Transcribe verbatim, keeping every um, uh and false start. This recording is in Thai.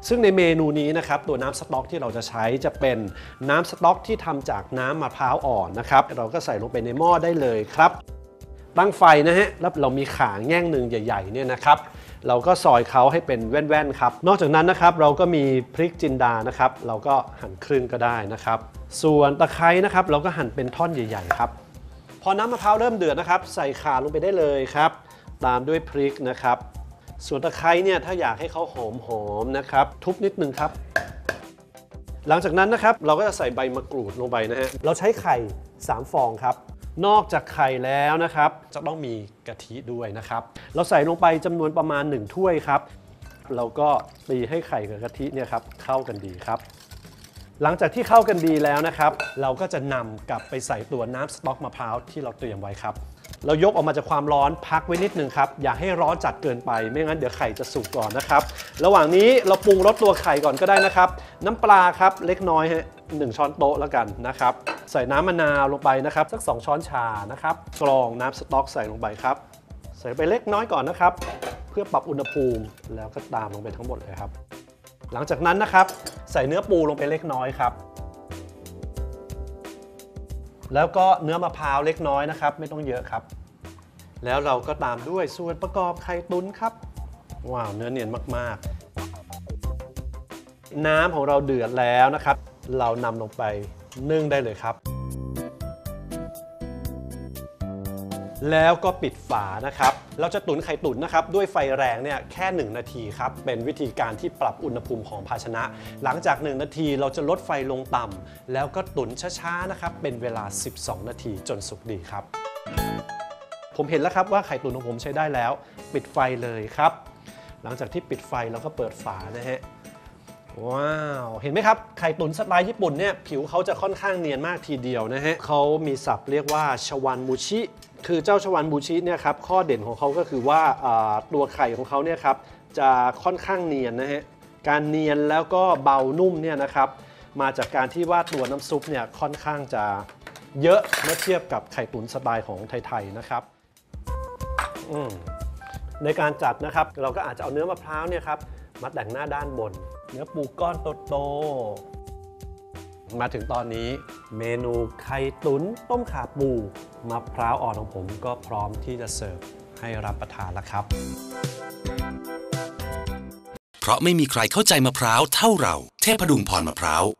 ซึ่งในเมนูนี้นะครับตัวน้ำสต๊อกที่เราจะใช้จะเป็นน้ำสต๊อกที่ทำจากน้ำมะพร้าวอ่อนนะครับเราก็ใส่ลงไปในหม้อได้เลยครับตั้งไฟนะฮะแล้วเรามีข่าแง่งหนึ่งใหญ่ๆเนี่ยนะครับเราก็ซอยเขาให้เป็นแว่นๆครับนอกจากนั้นนะครับเราก็มีพริกจินดานะครับเราก็หั่นครึ่งก็ได้นะครับส่วนตะไคร้นะครับเราก็หั่นเป็นท่อนใหญ่ๆครับพอน้ำมะพร้าวเริ่มเดือดนะครับใส่ข่าลงไปได้เลยครับตามด้วยพริกนะครับส่วนตะไคร้เนี่ยถ้าอยากให้เขาหอมๆนะครับทุบนิดนึงครับหลังจากนั้นนะครับเราก็จะใส่ใบมะกรูดลงไปนะฮะเราใช้ไข่สามฟองครับนอกจากไข่แล้วนะครับจะต้องมีกะทิด้วยนะครับเราใส่ลงไปจำนวนประมาณหนึ่งถ้วยครับเราก็ตีให้ไข่กับกะทิเนี่ยครับเข้ากันดีครับหลังจากที่เข้ากันดีแล้วนะครับเราก็จะนำกลับไปใส่ตัวน้ำสต๊อกมะพร้าวที่เราเตรียมไว้ครับเรายกออกมาจากความร้อนพักไว้นิดนึงครับอย่าให้ร้อนจัดเกินไปไม่งั้นเดี๋ยวไข่จะสุกก่อนนะครับระหว่างนี้เราปรุงรสตัวไข่ก่อนก็ได้นะครับน้ำปลาครับเล็กน้อยฮะหนึ่งช้อนโต๊ะแล้วกันนะครับใส่น้ำมะนาวลงไปนะครับสักสองช้อนชานะครับกรองน้ำสต๊อกใส่ลงไปครับใส่ไปเล็กน้อยก่อนนะครับเพื่อปรับอุณหภูมิแล้วก็ตามลงไปทั้งหมดเลยครับหลังจากนั้นนะครับใส่เนื้อปูลงไปเล็กน้อยครับแล้วก็เนื้อมะพร้าวเล็กน้อยนะครับไม่ต้องเยอะครับแล้วเราก็ตามด้วยส่วนประกอบไข่ตุ๋นครับว้าวเนื้อเนียนมากๆน้ำของเราเดือดแล้วนะครับเรานำลงไปนึ่งได้เลยครับแล้วก็ปิดฝานะครับเราจะตุ๋นไข่ตุ๋นนะครับด้วยไฟแรงเนี่ยแค่หนึ่งนาทีครับเป็นวิธีการที่ปรับอุณหภูมิของภาชนะหลังจากหนึ่งนาทีเราจะลดไฟลงต่ำแล้วก็ตุ๋นช้าๆนะครับเป็นเวลาสิบสองนาทีจนสุกดีครับผมเห็นแล้วครับว่าไข่ตุ๋นของผมใช้ได้แล้วปิดไฟเลยครับหลังจากที่ปิดไฟเราก็เปิดฝานะฮะว้าวเห็นไหมครับไข่ตุ๋นสไตล์ญี่ปุ่นเนี่ยผิวเขาจะค่อนข้างเนียนมากทีเดียวนะฮะเขามีศัพท์เรียกว่าชวันมูชิคือเจ้าชวันมูชิเนี่ยครับข้อเด่นของเขาก็คือว่าตัวไข่ของเขาเนี่ยครับจะค่อนข้างเนียนนะฮะการเนียนแล้วก็เบานุ่มเนี่ยนะครับมาจากการที่ว่าตัวน้ำซุปเนี่ยค่อนข้างจะเยอะเมื่อเทียบกับไข่ตุ๋นสไตล์ของไทยๆนะครับในการจัดนะครับเราก็อาจจะเอาเนื้อมะพร้าวเนี่ยครับมาแต่งหน้าด้านบนเนื้อปูก้อนโตๆมาถึงตอนนี้เมนูไข่ตุ๋นต้มข่าปูมะพร้าวอ่อนของผมก็พร้อมที่จะเสิร์ฟให้รับประทานแล้วครับเพราะไม่มีใครเข้าใจมะพร้าวเท่าเราเทพดุงพรมะพร้าว